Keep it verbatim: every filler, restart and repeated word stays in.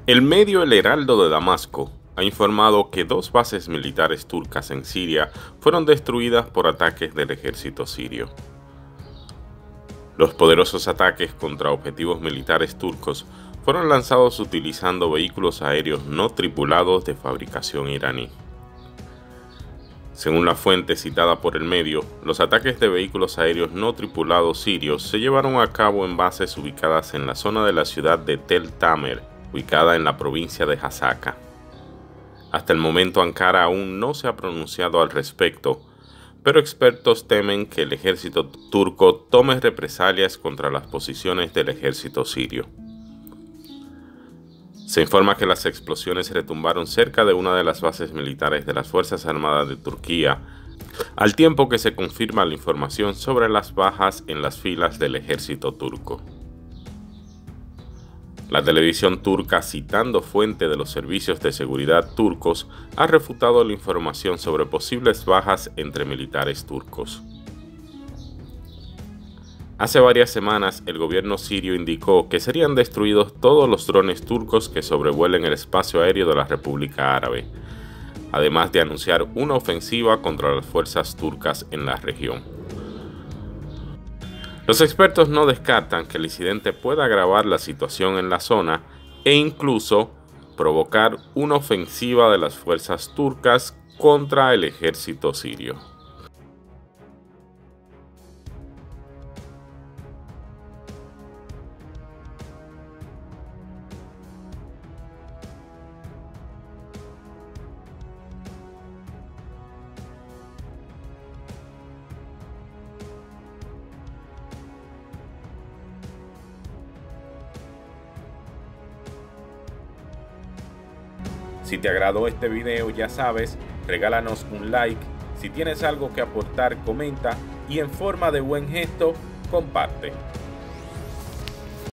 El medio El Heraldo de Damasco ha informado que dos bases militares turcas en Siria fueron destruidas por ataques del ejército sirio. Los poderosos ataques contra objetivos militares turcos fueron lanzados utilizando vehículos aéreos no tripulados de fabricación iraní. Según la fuente citada por el medio, los ataques de vehículos aéreos no tripulados sirios se llevaron a cabo en bases ubicadas en la zona de la ciudad de Tel Tamer, ubicada en la provincia de Hasaka. Hasta el momento Ankara aún no se ha pronunciado al respecto, pero expertos temen que el ejército turco tome represalias contra las posiciones del ejército sirio. Se informa que las explosiones retumbaron cerca de una de las bases militares de las Fuerzas Armadas de Turquía, al tiempo que se confirma la información sobre las bajas en las filas del ejército turco. La televisión turca, citando fuente de los servicios de seguridad turcos, ha refutado la información sobre posibles bajas entre militares turcos. Hace varias semanas, el gobierno sirio indicó que serían destruidos todos los drones turcos que sobrevuelen el espacio aéreo de la República Árabe, además de anunciar una ofensiva contra las fuerzas turcas en la región. Los expertos no descartan que el incidente pueda agravar la situación en la zona e incluso provocar una ofensiva de las fuerzas turcas contra el ejército sirio. Si te agradó este video, ya sabes, regálanos un like. Si tienes algo que aportar, comenta y en forma de buen gesto, comparte.